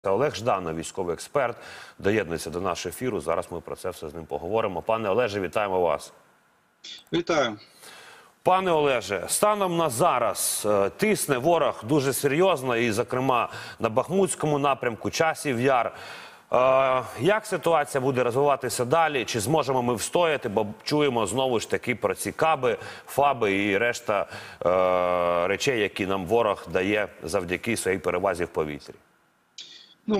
Олег Жданов, військовий експерт, доєднується до нашого ефіру. Зараз ми про це все з ним поговоримо. Пане Олеже, вітаємо вас. Вітаю. Пане Олеже, станом на зараз тисне ворог дуже серйозно, і, зокрема, на Бахмутському напрямку, Часів Яр. Як ситуація буде розвиватися далі? Чи зможемо ми встояти? Бо чуємо знову ж таки про ці каби, фаби і решта речей, які нам ворог дає завдяки своїй перевазі в повітрі. Ну,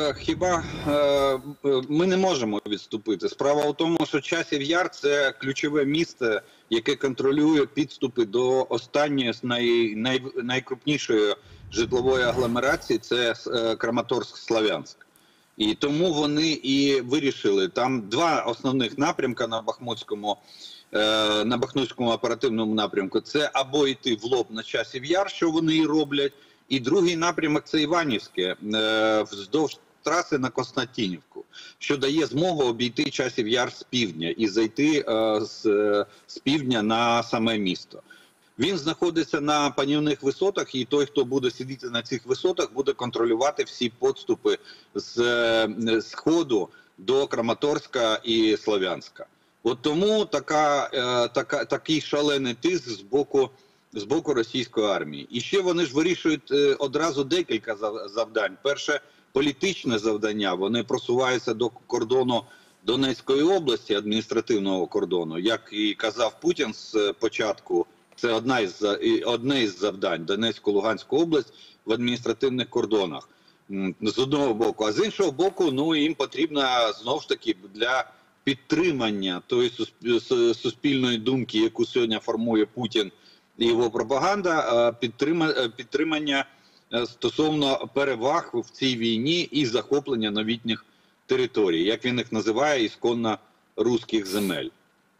ми не можемо відступити. Справа в тому, що Часів Яр – це ключове місце, яке контролює підступи до останньої, найкрупнішої житлової агломерації – це Краматорськ-Слов'янськ. І тому вони і вирішили, там два основних напрямка на Бахмутському оперативному напрямку – це або йти в лоб на Часів Яр, що вони і роблять, і другий напрямок – це Іванівське, вздовж траси на Константинівку, що дає змогу обійти Часів Яр з півдня і зайти з півдня на саме місто. Він знаходиться на панівних висотах, і той, хто буде сидіти на цих висотах, буде контролювати всі підступи з сходу до Краматорська і Слов'янська. От тому такий шалений тиск з боку російської армії. І ще вони ж вирішують одразу декілька завдань. Перше – політичне завдання. Вони просуваються до кордону Донецької області, адміністративного кордону. Як і казав Путін з початку, це одне із завдань – Донецьку-Луганську область в адміністративних кордонах. З одного боку. А з іншого боку, ну, їм потрібно, знову ж таки, для підтримання тої суспільної думки, яку сьогодні формує Путін і його пропаганда, підтримання стосовно переваг в цій війні і захоплення новітніх територій, як він їх називає, ісконно руських земель.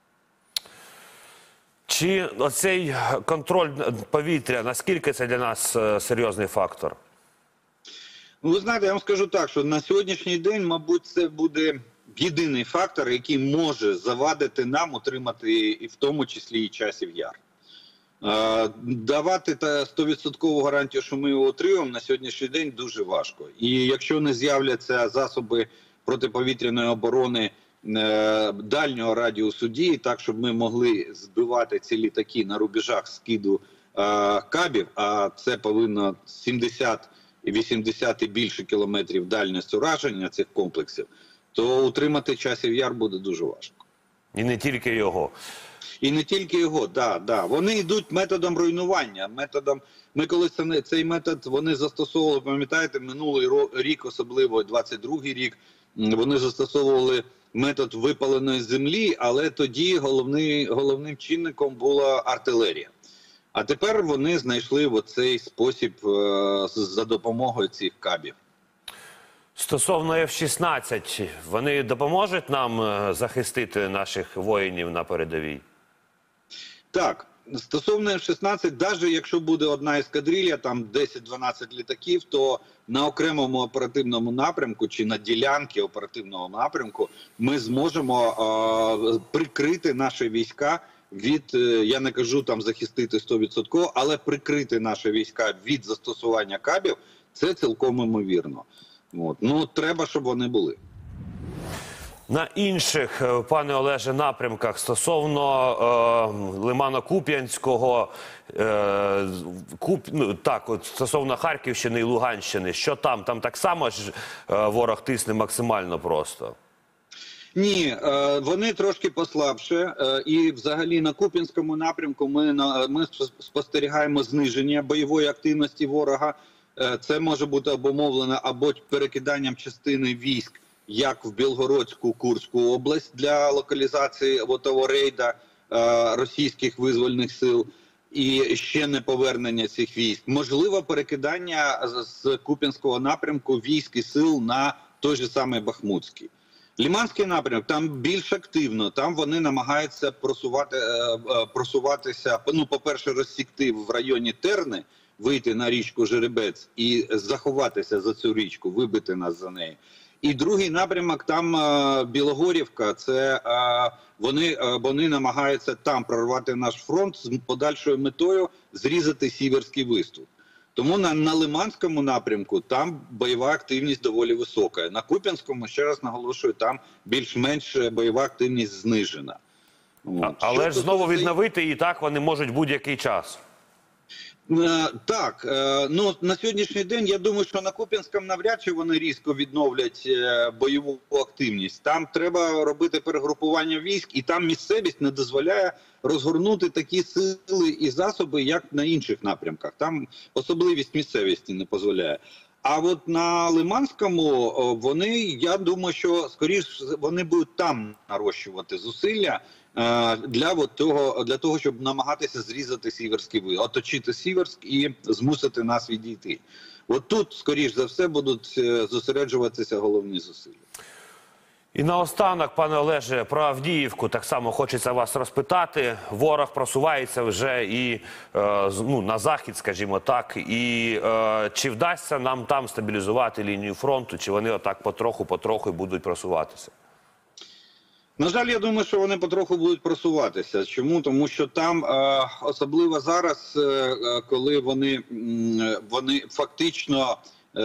Чи оцей контроль повітря, наскільки це для нас серйозний фактор? Ну, ви знаєте, я вам скажу так, що на сьогоднішній день, мабуть, це буде єдиний фактор, який може завадити нам утримати і в тому числі і Часів Яр. Давати 100% гарантію, що ми його отримаємо, на сьогоднішній день дуже важко. І якщо не з'являться засоби протиповітряної оборони дальнього радіусу дії, так, щоб ми могли збивати ці літаки на рубежах скиду кабів, а це повинно 70 і 80 і більше кілометрів дальність ураження цих комплексів, то утримати Часів Яр буде дуже важко. І не тільки його. І не тільки його, да. Вони йдуть методом руйнування. Ми колись цей метод вони застосовували, пам'ятаєте, минулий рік, особливо 22-й рік, вони застосовували метод випаленої землі, але тоді головним чинником була артилерія. А тепер вони знайшли оцей спосіб за допомогою цих кабів. Стосовно F-16, вони допоможуть нам захистити наших воїнів на передовій? Так, стосовно F-16, навіть якщо буде одна ескадрилья, там 10-12 літаків, то на окремому оперативному напрямку чи на ділянці оперативного напрямку ми зможемо прикрити наші війська від, я не кажу там захистити 100%, але прикрити наші війська від застосування кабів, це цілком ймовірно. От. Ну, треба, щоб вони були. На інших, пане Олеже, напрямках, стосовно Лимано-Куп'янського, стосовно Харківщини і Луганщини, що там? Там так само ж ворог тисне максимально просто? Ні, вони трошки послабше. І взагалі на Куп'янському напрямку ми спостерігаємо зниження бойової активності ворога. Це може бути обумовлено або перекиданням частини військ, як в Білгородську, Курську область для локалізації того рейда російських визвольних сил і ще не повернення цих військ. Можливо, перекидання з Куп'янського напрямку військ і сил на той же самий Бахмутський. Лиманський напрямок, там більш активно, там вони намагаються просуватися, ну, по-перше, розсікти в районі Терни, вийти на річку Жеребець і заховатися за цю річку, вибити нас за неї. І другий напрямок, там Білогорівка, це вони намагаються там прорвати наш фронт з подальшою метою зрізати Сіверський виступ. Тому на Лиманському напрямку там бойова активність доволі висока. На Куп'янському, ще раз наголошую, там більш-менш бойова активність знижена. Але ж знову відновити і так вони можуть будь-який час. Так, ну на сьогоднішній день я думаю, що на Куп'янському навряд чи вони різко відновлять бойову активність. Там треба робити перегрупування військ, і там місцевість не дозволяє розгорнути такі сили і засоби, як на інших напрямках. Там особливість місцевості не дозволяє. А от на Лиманському вони, я думаю, що скоріш вони будуть там нарощувати зусилля для того, щоб намагатися зрізати Сіверський вил, оточити Сіверськ і змусити нас відійти. От тут, скоріш за все, будуть зосереджуватися головні зусилля. І наостанок, пане Олеже, про Авдіївку так само хочеться вас розпитати. Ворог просувається вже і на захід, скажімо так. І чи вдасться нам там стабілізувати лінію фронту, чи вони отак потроху будуть просуватися? На жаль, я думаю, що вони потроху будуть просуватися. Чому? Тому що там, особливо зараз, коли вони фактично,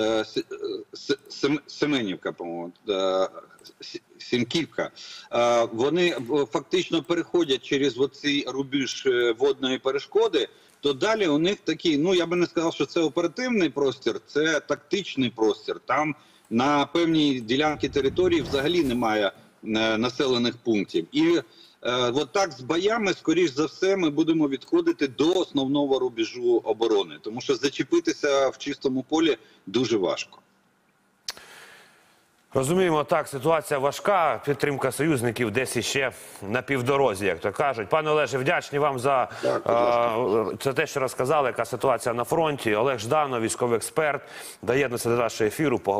Семенівка, по-моєму, Сінківка, вони фактично переходять через оцей рубіж водної перешкоди, то далі у них такий, ну я би не сказав, що це оперативний простір, це тактичний простір. Там на певній ділянці території взагалі немає населених пунктів. І от так з боями, скоріш за все, ми будемо відходити до основного рубежу оборони. Тому що зачепитися в чистому полі дуже важко. Розуміємо, так, ситуація важка, підтримка союзників десь іще на півдорозі, як то кажуть. Пане Олеже, вдячні вам за те, що розказали, яка ситуація на фронті. Олег Жданов, військовий експерт, доєднується до нашого ефіру.